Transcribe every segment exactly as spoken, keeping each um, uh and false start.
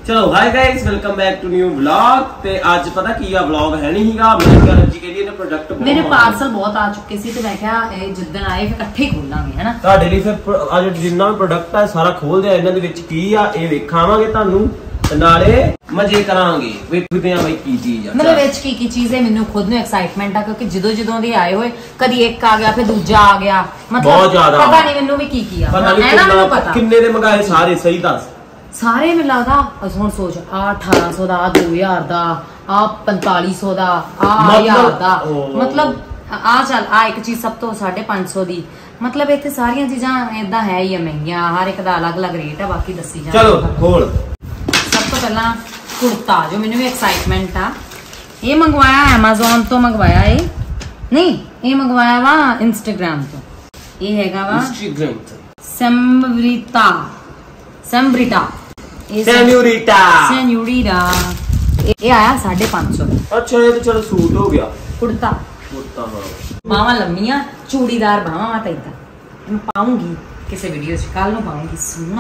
चलो hi guys welcome back to new vlog ते आज पता की आ व्लॉग है नहीं हीगा मैं कर जी के लिए ने प्रोडक्ट मेरे पार्सल बहुत आ चुके सी ते मैं क्या जिद्दन आए फिर इकट्ठे खोलांगे है ना ਤੁਹਾਡੇ ਲਈ ਫਿਰ ਅੱਜ ਜਿੰਨਾ ਵੀ ਪ੍ਰੋਡਕਟ ਹੈ ਸਾਰਾ ਖੋਲਦੇ ਆ ਇਹਨਾਂ ਦੇ ਵਿੱਚ ਕੀ ਆ ਇਹ ਵੇਖਾਵਾਂਗੇ ਤੁਹਾਨੂੰ ਤੇ ਨਾਲੇ ਮਜ਼ੇ ਕਰਾਂਗੇ ਵੇਖਦੇ ਆ ਬਈ ਕੀ ਚੀਜ਼ ਆ ਮੇਰੇ ਵਿੱਚ ਕੀ ਕੀ ਚੀਜ਼ ਹੈ ਮੈਨੂੰ ਖੁਦ ਨੂੰ ਐਕਸਾਈਟਮੈਂਟ ਆ ਕਿਉਂਕਿ ਜਦੋਂ ਜਦੋਂ ਦੇ ਆਏ ਹੋਏ ਕਦੀ ਇੱਕ ਆ ਗਿਆ ਫਿਰ ਦੂਜਾ ਆ ਗਿਆ ਮਤਲਬ ਪਤਾ ਨਹੀਂ ਮੈਨੂੰ ਵੀ ਕੀ ਕੀ ਆ ਮੈਨੂੰ ਪਤਾ ਕਿੰਨੇ ਦੇ ਮੰਗਾਏ ਸਾਰੇ ਸਹੀ ਦੱਸ ਸਾਰੇ ਮੈਨੂੰ ਲੱਗਦਾ ਹੁਣ ਸੋਚ ਆ ਅਠਾਰਾਂ ਸੌ ਦਾ ਦੋ ਹਜ਼ਾਰ ਦਾ ਆ ਪੰਤਾਲੀ ਸੌ ਦਾ ਆ ਹਜ਼ਾਰ ਦਾ ਮਤਲਬ ਆ ਚੱਲ ਆ ਇੱਕ ਚੀਜ਼ ਸਭ ਤੋਂ ਸਾਢੇ ਪੰਜ ਸੌ ਦੀ मतलब इतने सारियां चीज़ां इदा है ही महंगियां हर एक दा अलग अलग रेट है बाकी दसी जा चलो खोल सब तो पहला कुर्ता जो मैंने भी एक्साइटमेंट आ ये मंगवाया Amazon तो मंगवाया ये नहीं ये मंगवाया वा Instagram तो ये हैगा वा Instagram तो सेम्ब्रिटा सेम्ब्रिटा सेन्योरिटा सेन्योरिटा ये आया साढ़े पाँच सौ अच्छा ये तो चलो सूट हो गया कुर्ता कुर्ता हाँ बावा लम्मिया चूड़ीदार बावा मैं इदा मैं पाऊंगी किसी वीडियो च कल पाऊंगी सोना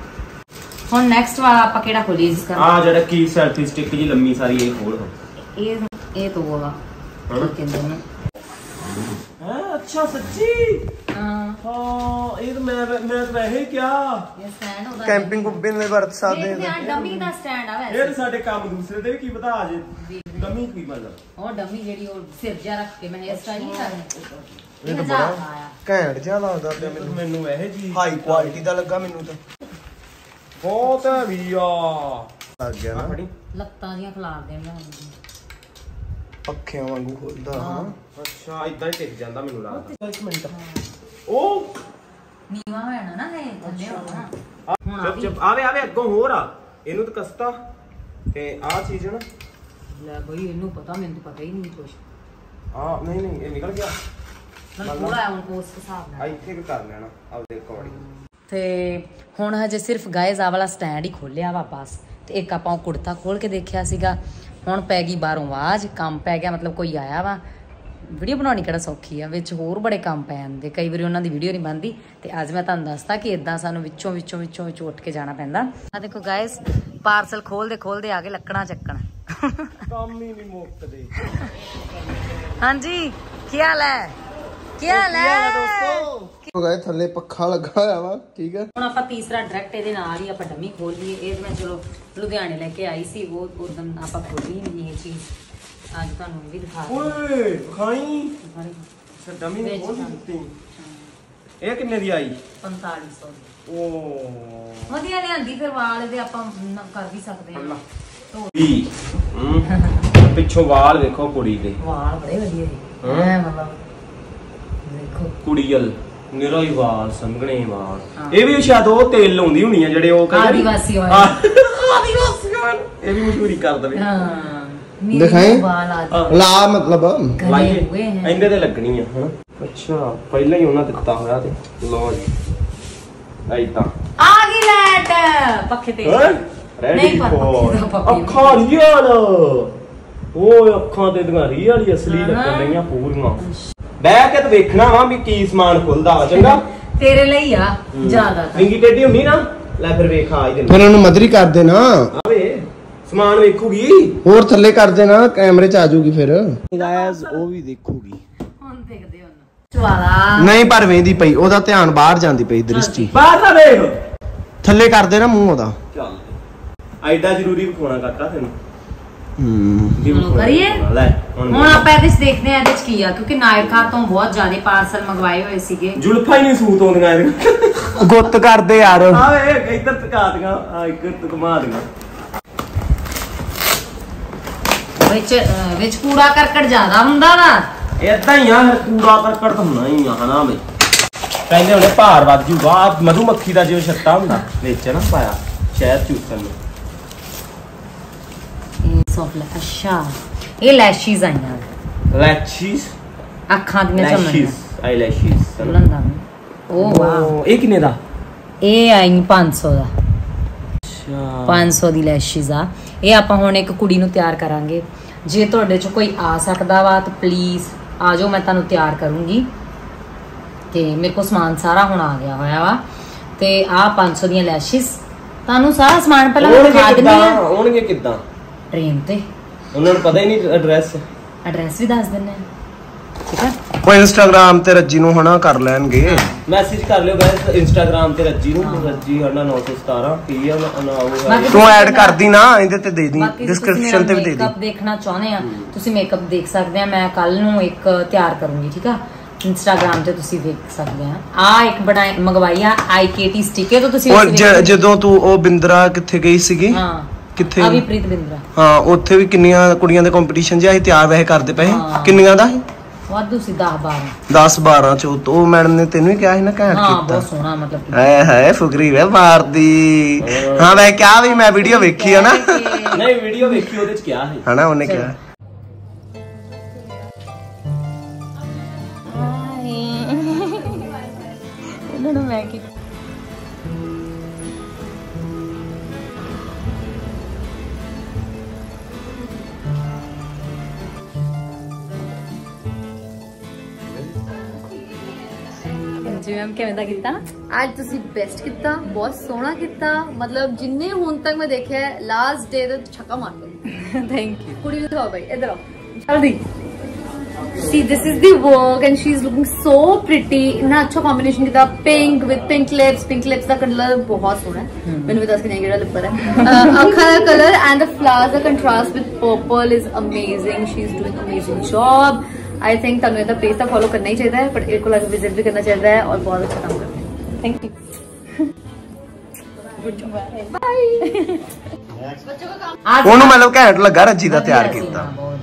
हुन नेक्स्ट वाला आपा केड़ा खोलिए जिस आ जेड़ा की सेल्फी स्टिक जी लम्मी सारी ये खोल ये ये तो होगा ठीक है दोनों हैं अच्छा सच्ची हां हां ये तो मैं मैं तो वैसे क्या ये स्टैंड होता कैंपिंग कुंपिंग में वर्त सादे ये डमी दा स्टैंड आ वैसे ये साडे काम दूसरे दे की पता आज डमी की मतलब और डमी जेडी और सिर जा रख के मैं हेयर स्टाइल नहीं कर ਇਹ ਤਾਂ ਬੜਾ ਘੈਂਟ ਜਿਹਾ ਲੱਗਦਾ ਪਿਆ ਮੈਨੂੰ ਮੈਨੂੰ ਇਹ ਜੀ ਹਾਈ ਕੁਆਲਿਟੀ ਦਾ ਲੱਗਾ ਮੈਨੂੰ ਤਾਂ ਬਹੁਤ ਹੈਵੀ ਆ ਲੱਗ ਗਿਆ ਨਾ ਲੱਤਾਂ ਦੀਆਂ ਖਲਾਰ ਦੇਣੀਆਂ ਪੱਖਿਆਂ ਵਾਂਗੂ ਖੁੱਲਦਾ ਹਾਂ ਅੱਛਾ ਇਦਾਂ ਹੀ ਟਿਕ ਜਾਂਦਾ ਮੈਨੂੰ ਲੱਗਦਾ ਇੱਕ ਮਿੰਟ ਉਹ ਨੀਵਾ ਹੋਣਾ ਨਾ ਇਹ ਥੱਲੇ ਹੋਣਾ ਚੁੱਪ ਚੁੱਪ ਆਵੇ ਆਵੇ ਅੱਗੋਂ ਹੋਰ ਆ ਇਹਨੂੰ ਤਾਂ ਕਸਤਾ ਤੇ ਆਹ ਚੀਜ਼ ਨਾ ਲੈ ਬਈ ਇਹਨੂੰ ਪਤਾ ਮੈਨੂੰ ਤਾਂ ਪਤਾ ਹੀ ਨਹੀਂ ਕੁਝ ਆ ਨਹੀਂ ਨਹੀਂ ਇਹ ਨਿਕਲ ਗਿਆ ਮੈਂ ਪੂਰਾ ਹੁਣ ਉਸ ਹਿਸਾਬ ਨਾਲ ਇੱਥੇ ਕਿ ਕਰ ਲੈਣਾ ਆਪਦੇ ਅਕੋਰਡਿੰਗ ਤੇ ਹੁਣ ਹਜੇ ਸਿਰਫ ਗਾਇਜ਼ ਆ ਵਾਲਾ ਸਟੈਂਡ ਹੀ ਖੋਲਿਆ ਵਾ ਬਸ ਤੇ ਇੱਕ ਆਪਾਂ ਉਹ ਕੁੜਤਾ ਖੋਲ ਕੇ ਦੇਖਿਆ ਸੀਗਾ ਹੁਣ ਪੈ ਗਈ ਬਾਹਰੋਂ ਆਵਾਜ਼ ਕੰਮ ਪੈ ਗਿਆ ਮਤਲਬ ਕੋਈ ਆਇਆ ਵਾ ਵੀਡੀਓ ਬਣਾਉਣੀ ਕਿਹੜਾ ਸੌਖੀ ਆ ਵਿੱਚ ਹੋਰ ਬੜੇ ਕੰਮ ਪੈ ਜਾਂਦੇ ਕਈ ਵਾਰੀ ਉਹਨਾਂ ਦੀ ਵੀਡੀਓ ਨਹੀਂ ਬਣਦੀ ਤੇ ਅੱਜ ਮੈਂ ਤੁਹਾਨੂੰ ਦੱਸਦਾ ਕਿ ਇਦਾਂ ਸਾਨੂੰ ਵਿੱਚੋਂ ਵਿੱਚੋਂ ਵਿੱਚੋਂ ਵਿੱਚੋਂ ਉੱਠ ਕੇ ਜਾਣਾ ਪੈਂਦਾ ਆ ਦੇਖੋ ਗਾਇਜ਼ ਪਾਰਸਲ ਖੋਲਦੇ ਖੋਲਦੇ ਆ ਕੇ ਲੱਕੜਾਂ ਚੱਕਣ ਕੰਮ ਹੀ ਨਹੀਂ ਮੁੱਕਦੇ ਹਾਂਜੀ ਕੀ ਹਾਲ ਹੈ ਕੀ ਹਾਲ ਹੈ ਦੋਸਤੋ ਹੋ ਗਏ ਥੱਲੇ ਪੱਖਾ ਲੱਗਾ ਹੋਇਆ ਵਾ ਠੀਕ ਹੈ ਹੁਣ ਆਪਾਂ ਤੀਸਰਾ ਡਾਇਰੈਕਟ ਇਹਦੇ ਨਾਲ ਹੀ ਆਪਾਂ ਡੰਮੀ ਖੋਲ ਲਈਏ ਇਹ ਮੈਂ ਚਲੋ ਲੁਧਿਆਣੇ ਲੈ ਕੇ ਆਈ ਸੀ ਉਹ ਉਦੋਂ ਆਪਾਂ ਖੋਲੀ ਨਹੀਂ ਇਹ ਚੀਜ਼ ਅੱਜ ਤੁਹਾਨੂੰ ਵੀ ਦਿਖਾ ਓਏ ਖਾਈ ਸਰ ਡਮੀ ਨੇ ਖੋਲ ਦਿੱਤੀ ਇਹ ਕਿੰਨੇ ਦੀ ਆਈ ਪੰਤਾਲੀ ਸੌ ਓ ਵਧੀਆ ਲਿਆਂਦੀ ਫਿਰ ਵਾਲ ਇਹਦੇ ਆਪਾਂ ਕਰ ਵੀ ਸਕਦੇ ਹਾਂ ਵੀ ਪਿੱਛੋਂ ਵਾਲ ਵੇਖੋ ਕੁੜੀ ਦੇ ਵਾਲ ਬੜੇ ਵਧੀਆ ਜੀ ਐ ਮਤਲਬ ਦੇਖੋ ਕੁੜੀਲ ਨਿਰਾ ਹੀ ਵਾਲ ਸੰਘਣੇ ਵਾਲ ਇਹ ਵੀ ਸ਼ਾਇਦ ਉਹ ਤੇਲ ਲਾਉਂਦੀ ਹੋਣੀ ਆ ਜਿਹੜੇ ਉਹ ਆਦੀਵਾਸੀ ਵਾਲ ਆਦੀਵਾਸੀ ਵਾਲ ਇਹ ਵੀ ਮਸ਼ਹੂਰੀ ਕਰ ਦਵੇ ਹਾਂ ਦਿਖਾਈ ਵਾਲ ਆ ਲਾ ਮਤਲਬ ਲਾਈਏ ਇਹਦੇ ਤੇ ਲੱਗਣੀ ਆ ਹਨਾ ਅੱਛਾ ਪਹਿਲਾਂ ਹੀ ਉਹਨਾਂ ਦਿੱਤਾ ਹੋਇਆ ਤੇ ਲੋ ਜੀ ਐਦਾਂ ਆ ਗਈ ਲੈਟ ਪੱਖੇ ਤੇ ਰੈਡੀ ਅੱਖਾਂ ਰੀਅਲ ਓਏ ਅੱਖਾਂ ਤੇ ਦੀਆਂ ਰੀਅਲ ਅਸਲੀ ਲੱਗਣ ਲਈਆਂ ਪੂਰੀਆਂ ਬਹਿ ਕੇ ਤੇ ਵੇਖਣਾ ਵਾ ਵੀ ਕੀ ਸਮਾਨ ਖੁੱਲਦਾ ਵਾ ਚੰਗਾ ਤੇਰੇ ਲਈ ਆ ਜ਼ਿਆਦਾ ਵਿੰਗੀ ਟੇਢੀ ਹੁੰਦੀ ਨਾ ਲੈ ਫਿਰ ਵੇਖ ਆ ਹੀ ਦੇ ਫਿਰ ਉਹਨੂੰ ਮਦਰੀ ਕਰ ਦੇ ਨਾ ਆਵੇ ਸਮਾਨ ਵੇਖੂਗੀ ਹੋਰ ਥੱਲੇ ਕਰ ਦੇ ਨਾ ਕੈਮਰੇ ਚ ਆ ਜਾਊਗੀ ਫਿਰ ਗਾਇਸ ਉਹ ਵੀ ਦੇਖੂਗੀ ਹੁਣ ਦੇਖਦੇ ਹਾਂ ਚਵਾਲਾ ਨਹੀਂ ਪਰ ਵੇਂਦੀ ਪਈ ਉਹਦਾ ਧਿਆਨ ਬਾਹਰ ਜਾਂਦੀ ਪਈ ਦ੍ਰਿਸ਼ਟੀ ਬਾਹਰ ਨਾ ਦੇਖ ਥੱਲੇ ਕਰ ਦੇ ਨਾ ਮੂੰਹ ਉਹਦਾ ਚੱਲ ਐਡਾ ਜ਼ਰੂਰੀ ਵਿਖਾਉਣਾ ਕਾਕਾ ਤੈਨੂੰ ਹੂੰ ਕਰੀਏ ਹੁਣ ਆਪਾਂ ਇਹਦੇ ਚ ਦੇਖਦੇ ਆ ਇਹਦੇ ਚ ਕੀ ਆ ਕਿਉਂਕਿ ਨਾਇਕਾ ਤੋਂ ਬਹੁਤ ਜ਼ਿਆਦਾ ਪਾਰਸਲ ਮੰਗਵਾਏ ਹੋਏ ਸੀਗੇ ਜੁਲਫਾਂ ਹੀ ਨਹੀਂ ਸੂਤ ਆਉਂਦੀਆਂ ਇਹਦੇ ਗੁੱਤ ਕਰਦੇ ਯਾਰ ਆਵੇ ਇੱਧਰ ਟਕਾ ਦੀਆਂ ਆ ਇੱਧਰ ਘੁਮਾ ਦੀਆਂ ਵਿੱਚ ਵਿੱਚ ਕੂੜਾ ਕਰਕਟ ਜ਼ਿਆਦਾ ਹੁੰਦਾ ਵਾ ਏਦਾਂ ਹੀ ਆ ਕੂੜਾ ਕਰਕਟ ਤਾਂ ਹੋਣਾ ਹੀ ਆ ਹਨਾ ਬਈ ਕਹਿੰਦੇ ਉਹਨੇ ਭਾਰ ਵੱਧ ਜੂਗਾ ਮਧੂ ਮੱਖੀ ਦਾ ਜਿਵੇਂ ਛੱਟਾ ਹੁੰਦਾ ਵਿੱਚ ਨਾ ਪਾਇਆ ਸ਼ਹਿਦ ਚੂਸਣ ਨੂੰ ਇਹ ਸੋਫਲਾ ਅੱਛਾ ਇਹ ਲੈਸ਼ੀਜ਼ ਆਈਆਂ ਲੈਸ਼ੀਜ਼ ਅੱਖਾਂ ਦੀਆਂ ਝਮਕੀਆਂ ਲੈਸ਼ੀਜ਼ ਆਈ ਲੈਸ਼ੀਜ਼ ਲੰਦਾ ਉਹ ਵਾਓ ਇਹ ਕਿੰਨੇ ਦਾ ਇਹ ਆਈ ਪੰਜ ਸੌ ਦਾ ਅੱਛਾ ਪੰਜ ਸੌ ਦੀ ਲੈਸ਼ੀਜ਼ ਆ ਇਹ ਆਪਾਂ ਹੁਣ ਇੱਕ ਕੁੜੀ ਨੂੰ ਤਿਆਰ ਕਰਾਂਗੇ ਜੇ ਤੁਹਾਡੇ ਚ ਕੋਈ ਆ ਸਕਦਾ ਵਾ ਤਾਂ ਪਲੀਜ਼ ਆ ਜਾਓ ਮੈਂ ਤੁਹਾਨੂੰ ਤਿਆਰ ਕਰੂੰਗੀ ਤੇ ਮੇਰੇ ਕੋਲ ਸਮਾਨ ਸਾਰਾ ਹੁਣ ਆ ਗਿਆ ਹੋਇਆ ਵਾ ਤੇ ਆ ਪੰਜ ਸੌ ਦੀਆਂ ਲੈਸ਼ੀਜ਼ ਤੁਹਾਨੂੰ ਸਾਰਾ ਸਮਾਨ ਪਹਿਲਾਂ ਮੈਂ ਦਿਖਾ ਦਿੰਦੀ ਆ। ਆਉਣਗੇ ਕਿੱਦਾਂ? ਟ੍ਰੇਨ ਤੇ। ਉਹਨਾਂ ਨੂੰ ਪਤਾ ਹੀ ਨਹੀਂ ਐਡਰੈਸ। ਐਡਰੈਸ ਵੀ ਦੱਸ ਦਿੰਨੇ ਆ, ਠੀਕ ਹੈ। ਉਹ ਇੰਸਟਾਗ੍ਰਾਮ ਤੇ ਰੱਜੀ ਨੂੰ ਹਨਾ ਕਰ ਲੈਣਗੇ, ਮੈਸੇਜ ਕਰ ਲਿਓ ਗਾਇਸ ਇੰਸਟਾਗ੍ਰਾਮ ਤੇ ਰੱਜੀ ਨੂੰ, ਰੱਜੀ ਹਨਾ ਨੌ ਸੌ ਸਤਾਰਾਂ ਕੀ ਆ ਨਾ। ਤੂੰ ਐਡ ਕਰਦੀ ਨਾ ਇਹਦੇ ਤੇ ਦੇ ਦੀ, ਡਿਸਕ੍ਰਿਪਸ਼ਨ ਤੇ ਵੀ ਦੇ ਦੀ। ਮੇਕਅਪ ਦੇਖਣਾ ਚਾਹੁੰਦੇ ਆ ਤੁਸੀਂ ਮੇਕਅਪ ਦੇਖ ਸਕਦੇ ਆ। ਮੈਂ ਕੱਲ ਨੂੰ ਇੱਕ ਤਿਆਰ ਕਰੂੰਗੀ, ਠੀਕ ਆ। ਇੰਸਟਾਗ੍ਰਾਮ ਤੇ ਤੁਸੀਂ ਦੇਖ ਸਕਦੇ ਆ। ਆ ਇੱਕ ਬਣਾਈ ਮੰਗਵਾਈ ਆ ਆਈਕੇਟੀ ਸਟਿਕੇ ਤੋਂ ਤੁਸੀਂ। ਔਰ ਜਦੋਂ ਤੂੰ ਉਹ ਬਿੰਦਰਾ ਕਿੱਥੇ ਗਈ ਸੀਗੀ? ਹਾਂ ਕਿੱਥੇ? ਆ ਵੀ ਪ੍ਰੀਤ ਬਿੰਦਰਾ। ਹਾਂ ਉੱਥੇ ਵੀ ਕਿੰਨੀਆਂ ਕੁੜੀਆਂ ਦੇ ਕੰਪੀਟੀਸ਼ਨ ਜਿਹਾ ਅਸੀਂ ਤਿਆਰ ਵੈਸੇ ਕਰਦੇ ਪਏ। ਕਿੰਨੀਆਂ ਦਾ ਸੀ? ਵਾਧੂ ਸੀ ਦਸ ਬਾਰਾਂ। ਦਸ ਬਾਰਾਂ ਚੋਂ ਉਹ ਮੈਡਮ ਨੇ ਤੈਨੂੰ ਹੀ ਕਿਹਾ ਸੀ ਨਾ ਘੈਂਟ ਕੀਤਾ। ਹਾਂ ਬਹੁਤ ਸੋਹਣਾ ਮਤਲਬ। ਹਾਏ ਹਾਏ ਫੁਗਰੀ ਵੇ ਮਾਰਦੀ। ਹਾਂ ਮੈਂ ਕਿਹਾ ਵੀ ਮੈਂ ਵੀਡੀਓ ਵੇਖੀ ਆ ਨਾ। ਨਹੀਂ ਵੀਡੀਓ ਵੇਖੀ ਉਹਦੇ ਚ ਕਿਹਾ ਸੀ ਹਨਾ ਉਹਨੇ ਕਿਹਾ। ਇਹਨਾਂ ਨੂੰ ਮੈਂ ਕੀ ਜੀ ਮੈਮ ਕਿਵੇਂ ਦਾ ਕੀਤਾ? ਅੱਜ ਤੁਸੀਂ ਬੈਸਟ ਕੀਤਾ, ਬਹੁਤ ਸੋਹਣਾ ਕੀਤਾ। ਮਤਲਬ ਜਿੰਨੇ ਹੁਣ ਤੱਕ ਮੈਂ ਦੇਖਿਆ ਲਾਸਟ ਡੇ ਦਾ ਛੱਕਾ ਮਾਰ ਦੋ। Thank you. ਕੁੜੀ ਨੂੰ ਦਿਖਾਓ ਭਾਈ, ਇੱਧਰ ਆਓ ਜਲਦੀ। See, this is the work and she's looking so pretty. इतना अच्छा combination किया, pink with pink lips. Pink lips का color बहुत सोहना है। मैंने भी दस के नहीं गिरा लिप पर है। अखा का color and the flowers the contrast with purple is amazing. She's doing amazing job. I think तनु इधर पेज तक follow करना ही चाहिए है, but एक को लगे visit भी करना चाहिए है और बहुत अच्छा काम करते हैं। Thank you. Bye. ਉਹਨੂੰ ਮਤਲਬ ਘੈਂਟ ਲੱਗਾ ਰੱਜੀ ਦਾ ਤਿਆਰ ਕੀਤਾ।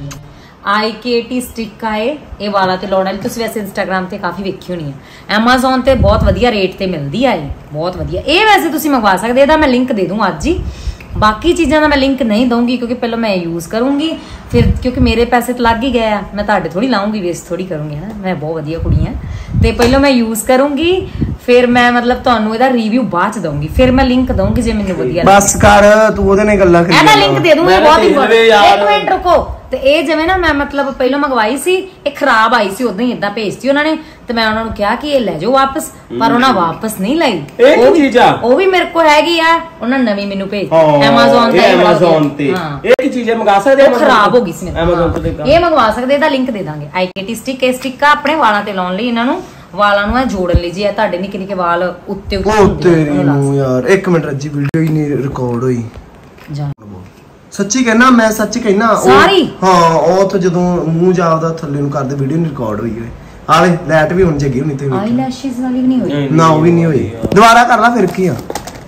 ਆਈਕੇਟੀ ਸਟਿਕ ਆਏ ਇਹ ਵਾਲਾ ਤੇ ਲਾਉਣ ਵਾਲੀ। ਤੁਸੀਂ ਵੈਸੇ ਇੰਸਟਾਗ੍ਰਾਮ ਤੇ ਕਾਫੀ ਵੇਖੀ ਹੋਣੀ ਹੈ। ਐਮਾਜ਼ਨ ਤੇ ਬਹੁਤ ਵਧੀਆ ਰੇਟ ਤੇ ਮਿਲਦੀ ਆ ਇਹ, ਬਹੁਤ ਵਧੀਆ। ਇਹ ਵੈਸੇ ਤੁਸੀਂ ਮੰਗਵਾ ਸਕਦੇ, ਇਹਦਾ ਮੈਂ ਲਿੰਕ ਦੇ ਦੂੰ ਅੱਜ ਹੀ। ਬਾਕੀ ਚੀਜ਼ਾਂ ਦਾ ਮੈਂ ਲਿੰਕ ਨਹੀਂ ਦਊਂਗੀ ਕਿਉਂਕਿ ਪਹਿਲਾਂ ਮੈਂ ਯੂਜ਼ ਕਰੂੰਗੀ, ਫਿਰ ਕਿਉਂਕਿ ਮੇਰੇ ਪੈਸੇ ਤਾਂ ਲੱਗ ਹੀ ਗਏ ਆ। ਮੈਂ ਤੁਹਾਡੇ ਥੋੜੀ ਲਾਉਂਗੀ, ਵੇਸਟ ਥੋੜੀ ਕਰੂੰਗੀ ਹੈ। ਮੈਂ ਬਹੁਤ ਵਧੀਆ ਕੁੜੀ ਆ ਤੇ ਪਹਿਲਾਂ ਮੈਂ ਯੂਜ਼ ਕਰੂੰਗੀ, ਫਿਰ ਮੈਂ ਮਤਲਬ ਤੁਹਾਨੂੰ ਇਹਦਾ ਰਿਵਿਊ ਬਾਅਦ ਚ ਦਊਂਗੀ, ਫਿਰ ਮੈਂ ਲਿੰਕ ਦਊਂਗੀ ਜੇ ਮੈਨੂੰ ਵਧੀਆ ਲੱਗੇ। ਬਸ ਕਰ ਤੂੰ ਉਹਦੇ ਨਾਲ ਗੱਲਾਂ ਕਰੀ। ਇਹਦਾ ਲਿੰਕ ਦੇ ਦੂੰਗੀ, ਬਹੁਤ ਇੰਪੋਰਟੈਂਟ। ਇੱਕ ਮਿੰਟ ਰੁਕੋ। ਤੇ ਇਹ ਜਿਵੇਂ ਨਾ ਮੈਂ ਮਤਲਬ ਪਹਿਲਾਂ ਮੰਗਵਾਈ ਸੀ, ਇਹ ਖਰਾਬ ਆਈ ਸੀ, ਉਦਾਂ ਹੀ ਇਦਾਂ ਭੇਜਤੀ ਉਹਨਾਂ ਨੇ। ਤੇ ਮੈਂ ਉਹਨਾਂ ਨੂੰ ਕਿਹਾ ਕਿ ਇਹ ਲੈ ਜਾਓ ਵਾਪਸ, ਪਰ ਉਹਨਾਂ ਵਾਪਸ ਨਹੀਂ ਲਈ। ਇਹ ਕੀ ਚੀਜ਼ ਆ? ਉਹ ਵੀ ਮੇਰੇ ਕੋਲ ਹੈਗੀ ਆ, ਉਹਨਾਂ ਨਵੀਂ ਮੈਨੂੰ ਭੇਜੀ Amazon ਤੇ। Amazon ਤੇ ਇਹ ਕੀ ਚੀਜ਼ ਹੈ? ਮੰਗਾ ਸਕਦੇ ਆ? ਖਰਾਬ ਹੋ ਗਈ ਸੀ ਮੇਰੇ Amazon ਤੇ। ਇਹ ਮੰਗਵਾ ਸਕਦੇ, ਇਹਦਾ ਲਿੰਕ ਦੇ ਦਾਂਗੇ। ਆਈਕੇਟੀ ਸਟਿਕ, ਇਹ ਸਟਿਕ ਆ ਆਪਣੇ ਵਾਲਾਂ ਤੇ ਲਾਉਣ ਲਈ। ਇਹਨਾਂ ਨੂੰ ਵਾਲਾਂ ਨੂੰ ਜੋੜਨ ਲਈ ਜੀ, ਇਹ ਤੁਹਾਡੇ ਨਿੱਕੇ ਨਿੱਕੇ ਵਾਲ ਉੱਤੇ ਉੱਤੇ ਯਾਰ। ਇੱਕ ਮਿੰਟ ਰੱਜੀ, ਵੀਡੀਓ ਹੀ ਨਹੀਂ ਰਿਕਾਰਡ ਹੋਈ। ਜਾ ਸੱਚੀ ਕਹਿਣਾ, ਮੈਂ ਸੱਚ ਕਹਿਣਾ ਸਾਰੀ। ਹਾਂ ਉਹ ਤਾਂ ਜਦੋਂ ਮੂੰਹ ਜਾਵਦਾ ਥੱਲੇ ਨੂੰ ਕਰਦੇ ਵੀਡੀਓ ਨਹੀਂ ਰਿਕਾਰਡ ਹੋਈ ਹੋਏ। ਆਲੇ ਲਾਈਟ ਵੀ ਹੁਣ ਜਗੀ ਹੋਣੀ ਤੇ ਆਈਲੈਸ਼ਸ ਵਾਲੀ ਵੀ ਨਹੀਂ ਹੋਈ ਨਾ, ਉਹ ਵੀ ਨਹੀਂ ਹੋਈ। ਦੁਬਾਰਾ ਕਰ ਲਾ ਫਿਰ ਕੀ ਆ।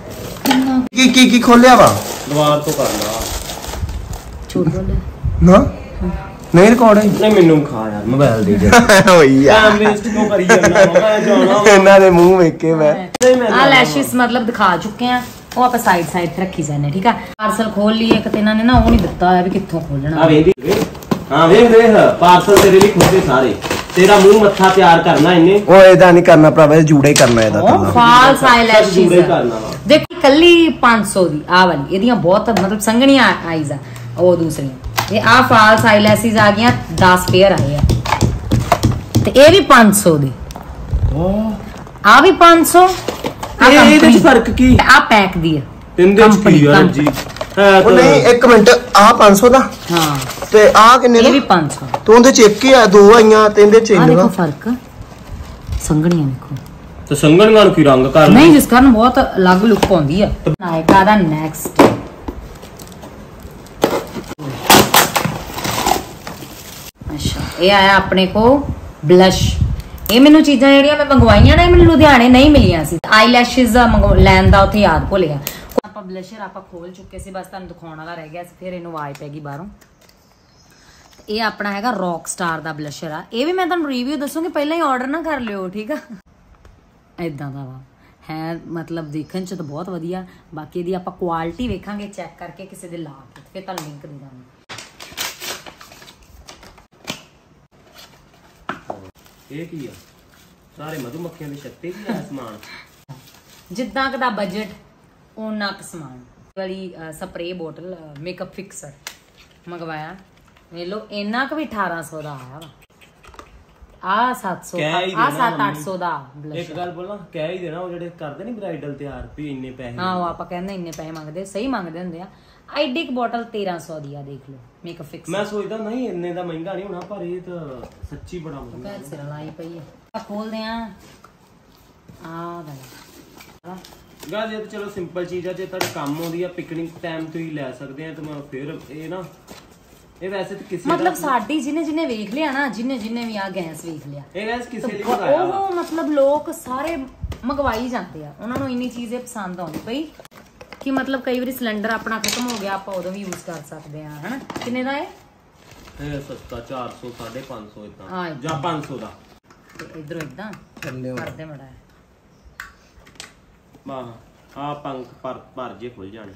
ਕੀ ਕੀ ਕੀ ਖੋਲਿਆ ਵਾ? ਦੁਬਾਰਾ ਤੋਂ ਕਰ ਲਾ। ਛੋੜ ਬੋਲ ਨਾ ਨਹੀਂ ਰਿਕਾਰਡ ਹੋਈ। ਨਹੀਂ ਮੈਨੂੰ ਖਾ ਯਾਰ ਮੋਬਾਈਲ ਦੇ ਦੇ। ਹੋਈ ਯਾਰ ਟਾਈਮ ਵੇਸਟ ਕਿਉਂ ਕਰੀ ਜਾਂਦਾ? ਮੈਂ ਜਾਣਾ ਇਹਨਾਂ ਦੇ ਮੂੰਹ ਵੇਖ ਕੇ ਮੈਂ ਆ ਲੈਸ਼ਸ ਮਤਲਬ ਦਿਖਾ ਚੁੱਕੇ ਆ। ਉਹ ਆਪਾਂ ਸਾਈਡ ਸਾਈਡ ਤੇ ਰੱਖੀ ਜਾਂਦੇ, ਠੀਕ ਆ। ਪਾਰਸਲ ਖੋਲ ਲਈਏ ਇੱਕ ਤੇ ਇਹਨਾਂ ਨੇ ਨਾ ਉਹ ਨਹੀਂ ਦਿੱਤਾ ਹੋਇਆ ਵੀ ਕਿੱਥੋਂ ਖੋਲਣਾ। ਆ ਵੇਖ ਹਾਂ ਵੇਖ ਵੇਖ ਪਾਰਸਲ ਤੇਰੇ ਲਈ ਖੋਲੇ ਸਾਰੇ। ਤੇਰਾ ਮੂੰਹ ਮੱਥਾ ਤਿਆਰ ਕਰਨਾ ਇਹਨੇ। ਉਹ ਇਹਦਾ ਨਹੀਂ ਕਰਨਾ ਭਰਾਵਾ, ਜੂੜਾ ਹੀ ਕਰਨਾ ਇਹਦਾ। ਉਹ ਫਾਲਸ ਆਈਲੈਸ਼ਸ ਜੂੜਾ ਹੀ ਕਰਨਾ ਵਾ। ਦੇਖ ਕੱਲੀ ਪੰਜ ਸੌ ਦੀ ਆ ਵਾਲੀ, ਇਹਦੀਆਂ ਬਹੁਤ ਮਤਲਬ ਸੰਘਣੀਆਂ ਆਈਜ਼ ਆ। ਉਹ ਦੂਸਰੀਆਂ ਇਹ ਆ ਫਾਲਸ ਆਈਲੈਸ਼ਸ ਆ ਗਈਆਂ, ਦਸ ਪੇਅਰ ਆਏ ਆ। ਤੇ ਇਹ ਵੀ ਪੰਜ ਸੌ ਦੀ, ਆ ਵੀ ਪੰਜ ਸੌ। ਇਹਦੇ ਵਿੱਚ ਫਰਕ ਕੀ? ਆ ਪੈਕ ਦੀ ਆ ਇਹਦੇ ਵਿੱਚ ਕੀ ਯਾਰ ਜੀ? ਉਹ ਨਹੀਂ ਇੱਕ ਮਿੰਟ, ਆ ਪੰਜ ਸੌ ਦਾ ਹਾਂ ਤੇ ਆ ਕਿੰਨੇ ਦਾ? ਇਹ ਵੀ ਪੰਜ ਸੌ। ਤੂੰ ਉਹਦੇ ਚ ਇੱਕ ਹੀ ਆ, ਦੋ ਆਈਆਂ ਤੇ ਇਹਦੇ ਚ ਆ ਦੇਖੋ ਫਰਕ, ਸੰਘਣੀਆਂ ਦੇਖੋ। ਤੇ ਸੰਘਣੀਆਂ ਨੂੰ ਕੀ ਰੰਗ ਕਰ ਨਹੀਂ, ਜਿਸ ਕਾਰਨ ਬਹੁਤ ਅਲੱਗ ਲੁੱਕ ਆਉਂਦੀ ਆ। ਨਾਇਕਾ ਦਾ ਨੈਕਸਟ ਅੱਛਾ ਇਹ ਆਇਆ ਆਪਣੇ ਕੋ ਬਲਸ਼। ਇਹ ਮੈਨੂੰ ਚੀਜ਼ਾਂ ਜਿਹੜੀਆਂ ਮੈਂ ਮੰਗਵਾਈਆਂ ਨਾ, ਇਹ ਮੈਨੂੰ ਲੁਧਿਆਣੇ ਨਹੀਂ ਮਿਲੀਆਂ ਸੀ। ਆਈਲੈਸ਼ਸ ਲੈਣ ਦਾ ਉੱਥੇ ਯਾਦ ਭੁੱਲ ਗਿਆ। ਆਪਾਂ ਬਲਸ਼ਰ ਆਪਾਂ ਖੋਲ ਚੁੱਕੇ ਸੀ, ਬਸ ਤੁਹਾਨੂੰ ਦਿਖਾਉਣ ਵਾਲਾ ਰਹਿ ਗਿਆ ਸੀ। ਫਿਰ ਇਹਨੂੰ ਆਵਾਜ਼ ਪੈ ਗਈ ਬਾਹਰੋਂ। ਇਹ ਆਪਣਾ ਹੈਗਾ ਰੌਕ ਸਟਾਰ ਦਾ ਬਲਸ਼ਰ ਆ। ਇਹ ਵੀ ਮੈਂ ਤੁਹਾਨੂੰ ਰਿਵਿਊ ਦੱਸੂਗੀ, ਪਹਿਲਾਂ ਹੀ ਆਰਡਰ ਨਾ ਕਰ ਲਿਓ, ਠੀਕ ਆ। ਇਦਾਂ ਦਾ ਵਾ ਹੈ, ਮਤਲਬ ਦੇਖਣ ਚ ਤਾਂ ਬਹੁਤ ਵਧੀਆ। ਬਾਕੀ ਇਹਦੀ ਆਪਾਂ ਕੁਆਲਿਟੀ ਵੇਖਾਂਗੇ ਚੈੱਕ ਕਰਕੇ ਕਿਸੇ ਦੇ ਲਾ ਕੇ, ਫਿਰ ਤੁਹਾਨੂੰ ਲਿੰਕ ਦੇ ਦਾਂਗੇ। ਇਹ ਕੀ ਆ? ਸਾਰੇ ਮਧੂਮੱਖੀਆਂ ਦੀ ਸ਼ਕਤੀ ਵੀ ਆ ਸਮਾਨ। ਜਿੱਦਾਂ ਕਿ ਦਾ ਬਜਟ ਉਹਨਾਂ ਕ ਸਮਾਨ ਵਾਲੀ ਸਪਰੇ ਬੋਟਲ ਮੇਕਅਪ ਫਿਕਸਰ ਮੰਗਵਾਇਆ। ਵੇਖ ਲਓ ਇੰਨਾ ਕੁ ਵੀ ਅਠਾਰਾਂ ਸੌ ਦਾ ਆਇਆ ਵਾ। ਆ ਸੱਤ ਸੌ ਆ ਸੱਤ ਅੱਠ ਸੌ ਦਾ ਬਲਸ਼। ਇੱਕ ਗੱਲ ਬੋਲਾਂ, ਕਹਿ ਹੀ ਦੇਣਾ ਉਹ ਜਿਹੜੇ ਕਰਦੇ ਨਹੀਂ ਬ੍ਰਾਈਡਲ ਤਿਆਰ ਵੀ ਇੰਨੇ ਪੈਸੇ। ਹਾਂ ਉਹ ਆਪਾਂ ਕਹਿੰਦੇ ਇੰਨੇ ਪੈਸੇ ਮੰਗਦੇ, ਸਹੀ ਮੰਗਦੇ ਹੁੰਦੇ ਆ। ਆਈਡੀ ਇੱਕ ਬੋਟਲ ਤੇਰਾਂ ਸੌ ਦੀ ਆ, ਦੇਖ ਲਓ ਮੇਕਅਪ ਫਿਕਸ। ਮੈਂ ਸੋਚਦਾ ਨਹੀਂ ਇੰਨੇ ਦਾ ਮਹਿੰਗਾ ਨਹੀਂ ਹੋਣਾ, ਪਰ ਇਹ ਤਾਂ ਸੱਚੀ ਬੜਾ ਮਹਿੰਗਾ ਪੈਰ ਸਿਰ ਲਾਈ ਪਈ ਆ। ਖੋਲਦੇ ਆ ਆ ਵਾਲਾ ਗਾਇਸ। ਇਹ ਤਾਂ ਚਲੋ ਸਿੰਪਲ ਚੀਜ਼ ਆ, ਜੇ ਤੁਹਾਡੇ ਕੰਮ ਆਉਂਦੀ ਆ ਪਿਕਨਿਕ ਟਾਈਮ ਤੋਂ ਹੀ ਲੈ ਸਕਦੇ ਆ। ਤੇ ਮੈਂ ਫਿਰ ਇਹ ਨਾ ਇਹ ਵੈਸੇ ਤਾਂ ਕਿਸੇ ਮਤਲਬ ਸਾਡੀ ਜਿਹਨੇ ਜਿਹਨੇ ਵੇਖ ਲਿਆ ਨਾ, ਜਿਹਨੇ ਜਿਹਨੇ ਵੀ ਆ ਗੈਸ ਵੇਖ ਲਿਆ, ਇਹ ਗੈਸ ਕਿਸੇ ਲਈ ਮੰਗਾਇਆ ਉਹ ਮਤਲਬ ਲੋਕ ਸਾਰੇ ਮੰਗਵਾਈ ਜਾਂਦੇ ਆ। ਉਹਨਾਂ ਨੂੰ ਇੰਨੀ ਚੀਜ਼ ਪਸੰਦ ਆਉਂਦੀ ਪਈ ਕਿ ਮਤਲਬ ਕਈ ਵਾਰੀ ਸਿਲੰਡਰ ਆਪਣਾ ਖਤਮ ਹੋ ਗਿਆ, ਆਪਾਂ ਉਦੋਂ ਵੀ ਯੂਜ਼ ਕਰ ਸਕਦੇ ਆ ਹਨਾ। ਕਿੰਨੇ ਦਾ ਹੈ ਇਹ? ਸਸਤਾ ਚਾਰ ਸੌ ਸਾਢੇ ਪੰਜ ਸੌ ਇਦਾਂ ਹਾਂ ਜਾਂ ਪੰਜ ਸੌ ਦਾ। ਤੇ ਇਧਰੋਂ ਇਦਾਂ ਕਰਦੇ ਮੜਾ ਵਾਹ ਆ ਪੰਖ ਪਰ ਭਰ ਜੇ ਖੁੱਲ ਜਾਣੇ।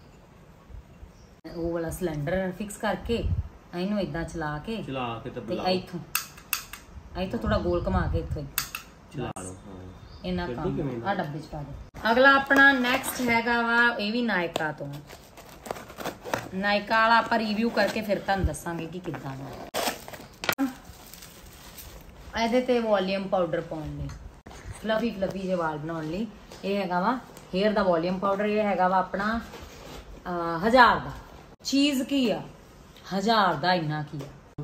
ਉਹ ਵਾਲਾ ਸਿਲੰਡਰ ਫਿਕਸ ਕਰਕੇ ਇਹਨੂੰ ਇਦਾਂ ਚਲਾ ਕੇ ਚਲਾ ਕੇ ਤੇ ਤੇ ਬੁਲਾਓ, ਇੱਥੋਂ ਇੱਥੋਂ ਥੋੜਾ ਗੋਲ ਘੁਮਾ ਕੇ ਇੱਥੋਂ ਚਲਾ ਲਓ। ਹਾਂ ਇਹਨਾਂ ਕੰਮ ਆ ਡੱਬੇ ਚ ਪਾ ਦੇ। ਅਗਲਾ ਆਪਣਾ ਨੈਕਸਟ ਹੈਗਾ ਵਾ, ਇਹ ਵੀ ਨਾਇਕਾ ਤੋਂ। ਨਾਇਕਾ ਵਾਲਾ ਆਪਾਂ ਰਿਵਿਊ ਕਰਕੇ ਫਿਰ ਤੁਹਾਨੂੰ ਦੱਸਾਂਗੇ ਕਿ ਕਿੱਦਾਂ ਦਾ। ਇਹਦੇ ਤੇ ਵੋਲੀਅਮ ਪਾਊਡਰ ਪਾਉਣ ਲਈ, ਫਲਫੀ ਫਲਫੀ ਜਿਹੇ ਵਾਲ ਬਣਾਉਣ ਲਈ ਇਹ ਹੈਗਾ ਵਾ ਹੇਅਰ ਦਾ ਵੋਲੀਅਮ ਪਾਊਡਰ। ਇਹ ਹੈਗਾ ਵਾ ਆਪਣਾ ਹਜ਼ਾਰ ਦਾ। ਚੀਜ਼ ਕੀ ਆ ਹਜ਼ਾਰ ਦਾ, ਇੰਨਾ ਕੀ ਆ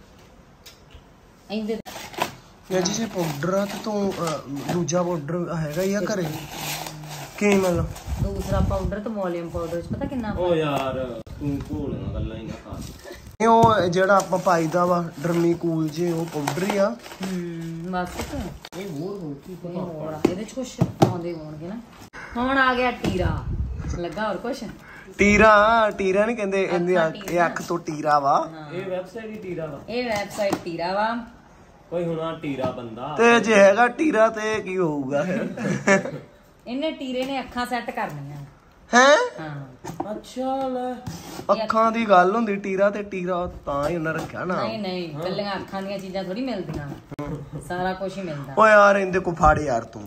ਇਹਦੇ ਯਾ ਜੀ ਜੇ ਪਾਊਡਰ ਆ ਤੇ ਤੂੰ ਦੂਜਾ ਪਾਊਡਰ ਹੈਗਾ ਹੀ ਆ ਘਰੇ ਕੀ ਮਤਲਬ? ਦੂਸਰਾ ਪਾਊਡਰ ਤੇ ਵੋਲੀਅਮ ਪਾਊਡਰ ਚ ਪਤਾ ਕਿੰਨਾ? ਉਹ ਯਾਰ ਤੂੰ ਭੋਲੀਆਂ ਗੱਲਾਂ ਹੀ ਨਾ ਕਰ। ਇਹ ਉਹ ਜਿਹੜਾ ਆਪਾਂ ਪਾਈਦਾ ਵਾ ਡਰਮੀ ਕੂਲ ਜੇ ਉਹ ਪਾਊਡਰ ਹੀ ਆ। ਹਮ ਬਸ ਇਹ ਹੋਰ ਹੋਰ ਕੀ ਇਹ ਹੋਰ ਆ, ਇਹਦੇ ਚ ਕੁਛ ਆਉਂਦੇ ਹੋਣਗੇ ਨਾ। ਹੁਣ ਆ ਗਿਆ ਟੀਰਾ, ਲੱਗਾ ਹੋਰ ਕੁਛ? ਟੀਰਾ ਟੀਰਾ ਨਹੀਂ ਕਹਿੰਦੇ, ਇਹਦੇ ਇਹ ਅੱਖ ਤੋਂ ਟੀਰਾ ਵਾ। ਇਹ ਵੈਬਸਾਈਟ ਹੀ ਟੀਰਾ ਵਾ। ਇਹ ਵੈਬਸਾਈਟ ਟੀਰਾ ਵਾ। ਕੋਈ ਹੁਣਾ ਟੀਰਾ ਬੰਦਾ ਤੇ ਜੇ ਹੈਗਾ ਟੀਰਾ ਤੇ ਕੀ ਹੋਊਗਾ ਫਿਰ? ਇਹਨੇ ਟੀਰੇ ਨੇ ਅੱਖਾਂ ਸੈੱਟ ਕਰਨੀਆਂ ਹੈ। ਹਾਂ ਅੱਛਾ ਲੈ ਅੱਖਾਂ ਦੀ ਗੱਲ ਹੁੰਦੀ, ਟੀਰਾ ਤੇ ਟੀਰਾ ਤਾਂ ਹੀ ਉਹਨਾਂ ਰੱਖਿਆ ਨਾ। ਨਹੀਂ ਨਹੀਂ ਕੱਲੀਆਂ ਅੱਖਾਂ ਦੀਆਂ ਚੀਜ਼ਾਂ ਥੋੜੀ ਮਿਲਦੀਆਂ, ਸਾਰਾ ਕੁਝ ਹੀ ਮਿਲਦਾ। ਓ ਯਾਰ ਇਹਦੇ ਕੋ ਫੜ ਯਾਰ ਤੂੰ,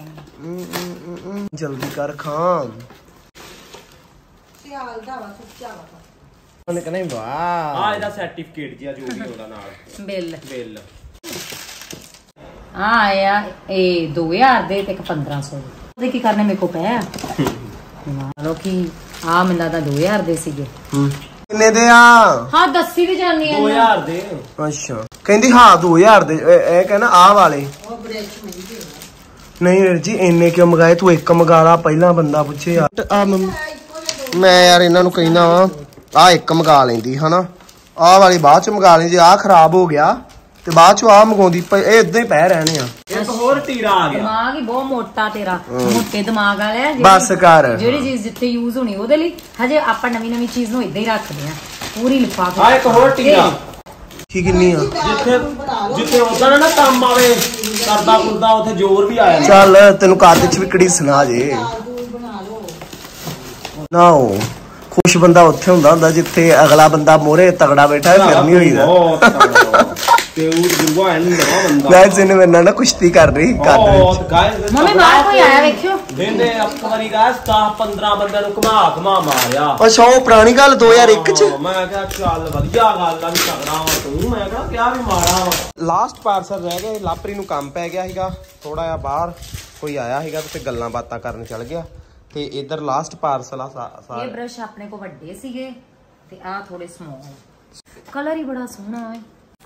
ਜਲਦੀ ਕਰ ਖਾਂ। ਸਿਆਲ ਦਾ ਵਾ ਸੁੱਚਾ ਵਾ ਉਹਨੇ ਕਹਿੰਦਾ ਵਾਹ ਆ ਇਹਦਾ ਸਰਟੀਫਿਕੇਟ ਜਿਹਾ ਜੋ ਵੀ ਉਹਦਾ ਨਾਲ ਬਿੱਲ ਬਿੱਲ ਆ ਆਇਆ ਇਹ ਦੋ ਹਜ਼ਾਰ ਦੇ ਤੇ ਇੱਕ ਪੰਦਰਾਂ ਸੌ ਦੇ। ਉਹਦੇ ਕੀ ਕਰਨੇ ਮੇਰੇ ਕੋ ਪਿਆ ਲੋ ਕਿ ਆ ਮੈਨੂੰ ਲੱਗਦਾ ਦੋ ਹਜ਼ਾਰ ਦੇ ਸੀਗੇ। ਕਿੰਨੇ ਦੇ ਆ? ਹਾਂ ਦੱਸੀ ਵੀ ਜਾਨੀ ਆ ਦੋ ਹਜ਼ਾਰ ਦੇ। ਅੱਛਾ ਕਹਿੰਦੀ ਹਾਂ ਦੋ ਹਜ਼ਾਰ ਦੇ। ਇਹ ਕਹਿੰਦਾ ਆਹ ਵਾਲੇ ਨਹੀਂ ਵੀਰ ਜੀ ਇੰਨੇ ਕਿਉਂ ਮੰਗਾਏ? ਤੂੰ ਇੱਕ ਮੰਗਾ ਲਾ, ਪਹਿਲਾਂ ਬੰਦਾ ਪੁੱਛੇ ਯਾਰ। ਆ ਮੈਂ ਯਾਰ ਇਹਨਾਂ ਨੂੰ ਕਹਿੰਦਾ ਵਾ ਆ ਇੱਕ ਮੰਗਾ ਲੈਂਦੀ ਹਨਾ, ਆਹ ਵਾਲੀ ਬਾਅਦ ਚ ਮੰਗਾ ਲਈ। ਜੇ ਆਹ ਖਰਾਬ ਹੋ ਗਿਆ ਤੇ ਬਾਅਦ ਚ ਆਹ ਮੰਗਾਉਂਦੀ, ਇਹ ਇਦਾਂ ਹੀ ਪੈ ਰਹਿਣੇ ਆ। ਇੱਕ ਹੋਰ ਟੀਰਾ ਆ ਗਿਆ। ਦਿਮਾਗ ਹੀ ਬਹੁਤ ਮੋਟਾ ਤੇਰਾ, ਮੋਟੇ ਦਿਮਾਗ ਵਾਲਿਆ। ਬਸ ਕਰ, ਜਿਹੜੀ ਚੀਜ਼ ਜਿੱਥੇ ਯੂਜ਼ ਹੋਣੀ ਉਹਦੇ ਲਈ। ਹਜੇ ਆਪਾਂ ਨਵੀਂ ਨਵੀਂ ਚੀਜ਼ ਨੂੰ ਇਦਾਂ ਹੀ ਰੱਖਦੇ ਆ ਪੂਰੀ ਲਿਫਾਫੇ। ਆ ਇੱਕ ਹੋਰ ਟੀਰਾ ਕੀ ਕਿੰਨੀ ਆ? ਜਿੱਥੇ ਜਿੱਥੇ ਉਦਾਂ ਨਾ ਕੰਮ ਆਵੇ ਕਰਦਾ ਕੁਰਦਾ ਉੱਥੇ ਜ਼ੋਰ ਵੀ ਆਇਆ। ਚੱਲ ਤੈਨੂੰ ਕੱਦ ਚ ਵਿਕੜੀ ਸੁਣਾ ਜੇ ਨਾ। ਉਹ ਖੁਸ਼ ਬੰਦਾ ਉੱਥੇ ਹੁੰਦਾ ਹੁੰਦਾ ਜਿੱਥੇ ਅਗਲਾ ਬੰਦਾ ਮੋਰੇ ਤਗੜਾ ਬੈਠਾ ਫਿਰ ਨਹੀਂ ਹੋਈਦਾ। ਤੇ ਉਹ ਗੁਰੂਆ ਐਂ ਨਵਾਂ ਬੰਦਾ ਗਾਇਸ ਇਹਨੇ ਮੇਰੇ ਨਾਲ ਨਾ ਕੁਸ਼ਤੀ ਕਰ ਰਹੀ ਕੱਦ ਵਿੱਚ। ਗਾਇਸ ਮੰਮੀ ਬਾਹਰ ਕੋਈ ਆਇਆ ਵੇਖਿਓ। ਦਿਨੇ ਇੱਕ ਵਾਰੀ ਗਾਇਸ ਦਸ ਪੰਦਰਾਂ ਬੰਦਿਆਂ ਨੂੰ ਘੁਮਾ ਘੁਮਾ ਮਾਰਿਆ। ਅੱਛਾ ਉਹ ਪੁਰਾਣੀ ਗੱਲ ਦੋ ਹਜ਼ਾਰ ਇੱਕ ਚ। ਮੈਂ ਕਿਹਾ ਚੱਲ ਵਧੀਆ ਗੱਲ ਆ ਵੀ ਤਗੜਾ ਵਾ ਤੂੰ। ਮੈਂ ਕਿਹਾ ਕਿਆ ਵੀ ਮਾੜਾ ਵਾ। ਲਾਸਟ ਪਾਰਸਲ ਰਹਿ ਗਿਆ। ਲਾਪਰੀ ਨੂੰ ਕੰਮ ਪੈ ਗਿਆ ਸੀਗਾ ਥੋੜਾ ਜਿਹਾ, ਬਾਹਰ ਕੋਈ ਆਇਆ ਸੀਗਾ ਤੇ ਗੱਲਾਂ ਬਾਤਾਂ ਕਰਨ ਚੱਲ ਗਿਆ। ਤੇ ਇਧਰ ਲਾਸਟ ਪਾਰਸਲ ਆ। ਇਹ ਬ੍ਰਸ਼ ਆਪਣੇ ਕੋ ਵੱਡੇ ਸੀਗੇ ਤੇ ਆ ਥੋੜੇ ਸਮਾਲ। ਕਲਰ ਹੀ ਬੜਾ ਸੋਹਣਾ ਹੈ।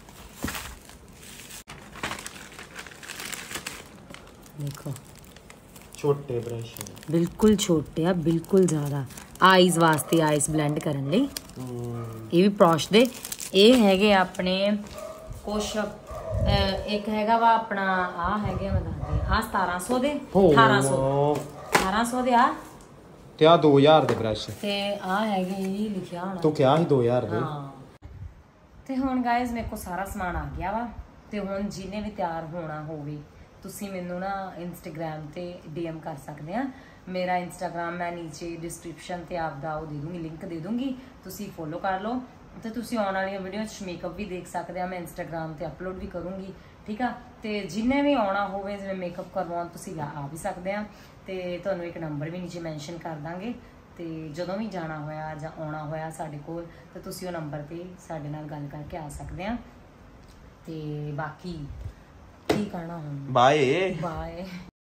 ਦੇਖੋ ਛੋਟੇ ਬ੍ਰਸ਼ ਬਿਲਕੁਲ ਛੋਟੇ ਆ, ਬਿਲਕੁਲ ਜ਼ਿਆਦਾ। ਆਈਜ਼ ਵਾਸਤੇ, ਆਈਜ਼ ਬਲੈਂਡ ਕਰਨ ਲਈ ਇਹ ਵੀ ਪ੍ਰੋਸ਼ ਦੇ। ਇਹ ਹੈਗੇ ਆਪਣੇ ਕੁਛ ਇੱਕ ਹੈਗਾ ਵਾ ਆਪਣਾ ਆ ਹੈਗੇ ਮੈਂ ਦੱਸਦੀ ਆ ਸਤਾਰਾਂ ਸੌ ਦੇ, ਅਠਾਰਾਂ ਸੌ ਅਠਾਰਾਂ ਸੌ ਦੇ ਆ ਤੇ ਆ ਦੋ ਹਜ਼ਾਰ ਦੇ ਬ੍ਰਸ਼ ਤੇ ਆ ਹੈਗੇ ਇਹ ਲਿਖਿਆ ਹੋਣਾ ਤੂੰ ਕਿਹਾ ਸੀ ਦੋ ਹਜ਼ਾਰ ਦੇ। ਹਾਂ ਤੇ ਹੁਣ ਗਾਇਜ਼ ਮੇਰੇ ਕੋਲ ਸਾਰਾ ਸਮਾਨ ਆ ਗਿਆ ਵਾ। ਤੇ ਹੁਣ ਜਿਹਨੇ ਵੀ ਤਿਆਰ ਹੋਣਾ ਹੋਵੇ ਤੁਸੀਂ ਮੈਨੂੰ ਨਾ ਇੰਸਟਾਗ੍ਰਾਮ ਤੇ ਡੀਐਮ ਕਰ ਸਕਦੇ ਆ। ਮੇਰਾ ਇੰਸਟਾਗ੍ਰਾਮ ਮੈਂ ਨੀਚੇ ਡਿਸਕ੍ਰਿਪਸ਼ਨ ਤੇ ਆਪਦਾ ਉਹ ਦੇ ਦੂੰਗੀ, ਲਿੰਕ ਦੇ ਦੂੰਗੀ, ਤੁਸੀਂ ਫੋਲੋ ਕਰ ਲਓ। ਤੇ ਤੁਸੀਂ ਆਉਣ ਵਾਲੀਆਂ ਵੀਡੀਓ 'ਚ ਮੇਕਅਪ ਵੀ ਦੇਖ ਸਕਦੇ ਆ। ਮੈਂ ਇੰਸਟਾਗ੍ਰਾਮ ਤੇ ਅਪਲੋਡ ਵੀ ਕਰੂੰਗੀ, ਠੀਕ ਆ। ਤੇ ਜਿੰਨੇ ਵੀ ਆਉਣਾ ਹੋਵੇ ਜਿਵੇਂ ਮੇਕਅਪ ਕਰਵਾਉਣ ਤੁਸੀਂ ਆ ਵੀ ਸਕਦੇ ਆ। ਤੇ ਤੁਹਾਨੂੰ ਇੱਕ ਨੰਬਰ ਵੀ ਨੀਚੇ ਮੈਂਸ਼ਨ ਕਰ ਦਾਂਗੇ। ਤੇ ਜਦੋਂ ਵੀ ਜਾਣਾ ਹੋਇਆ ਜਾਂ ਆਉਣਾ ਹੋਇਆ ਸਾਡੇ ਕੋਲ ਤਾਂ ਤੁਸੀਂ ਉਹ ਨੰਬਰ ਤੇ ਸਾਡੇ ਨਾਲ ਗੱਲ ਕਰਕੇ ਆ ਸਕਦੇ ਆ। ਤੇ ਬਾਕੀ ਕੀ ਕਹਿਣਾ ਹੁਣ ਬਾਏ ਬਾਏ